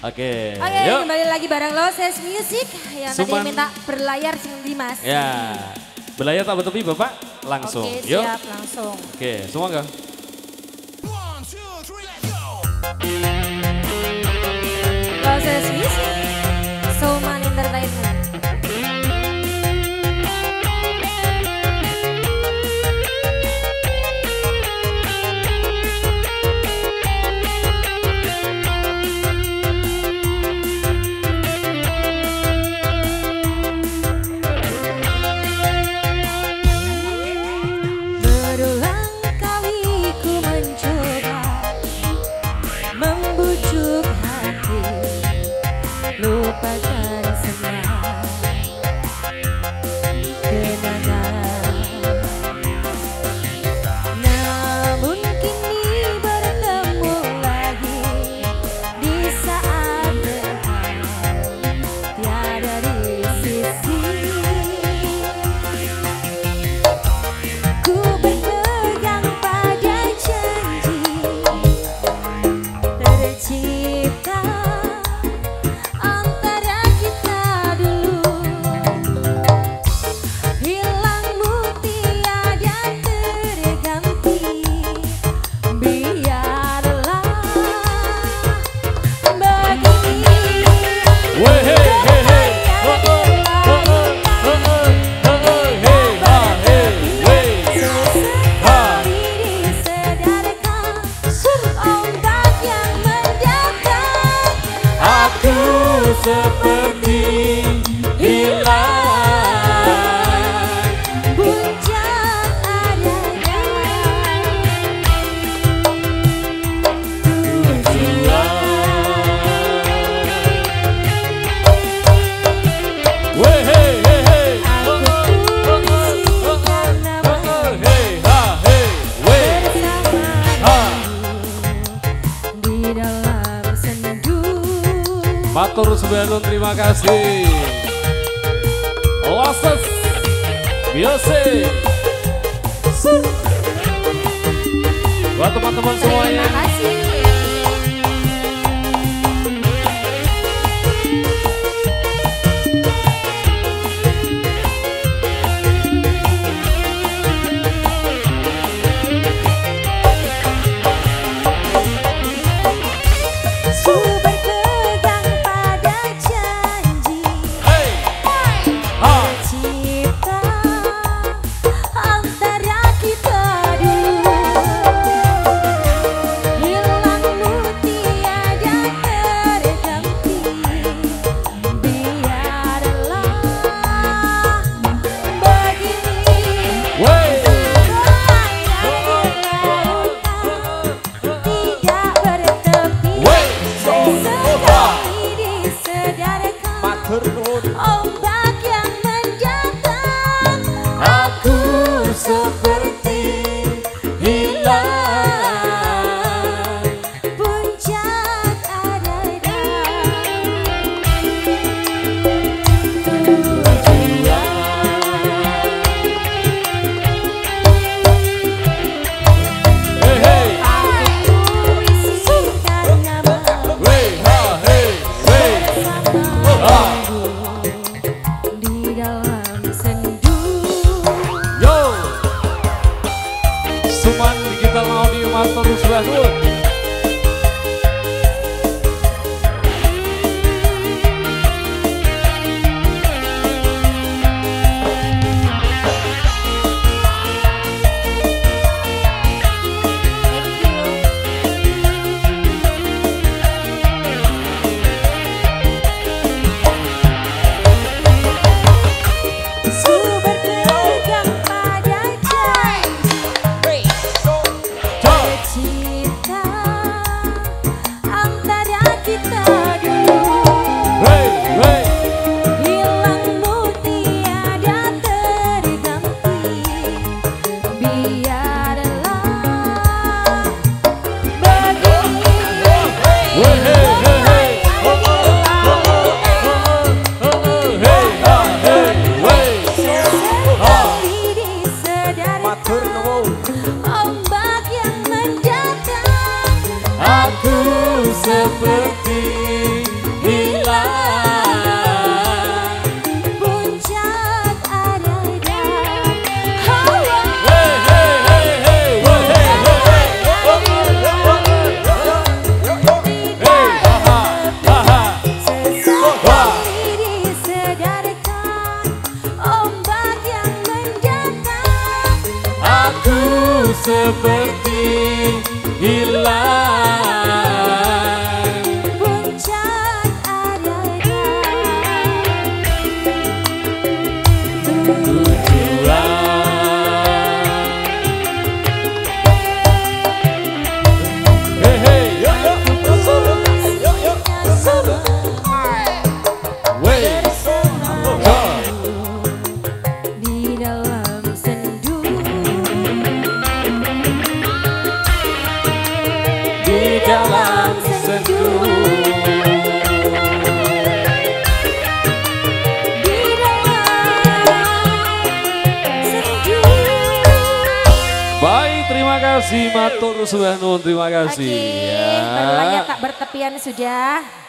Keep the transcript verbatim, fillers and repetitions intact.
Oke. Oke, yuk. kembali lagi bareng Loses Music yang Suman. tadi minta berlayar sing Dimas. Ya. Berlayar tak bertepi Bapak? Langsung. Oke, Yuk. siap langsung. Oke, semua enggak? Loses Music, Suman Entertainment. Berulang kali ku mencoba membujuk hati, lupakan semua kenangan. Namun kini bertemu lagi di saat depan, tiada di sisi. Ku berpegang pada janji tercipta antara kita dulu, hilangmu tiada terganti. Biarlah begini. Weh, hey, hey, hey. Oh, oh, oh, oh, oh, oh, oh, hey, ha, hey, wey. Sesekali disedarkan ombak yang mendatang. Aku seperti hilang. Puncak adanya Weh, hey, hey, hey. Aku Oh, oh, oh, oh, puisikan oh, oh, hey, ha, hey, wey. Ha. bersamamu di dalam sendu. Matur suwun, terima kasih. Loses Music. Buat teman-teman semuanya. Terima kasih. Ku berpegang pada janji Hey, ha. tercipta antara kita dulu, hilang terima kasih. Matur suwun, terima kasih. Oke, ya. baru layak tak bertepian sudah.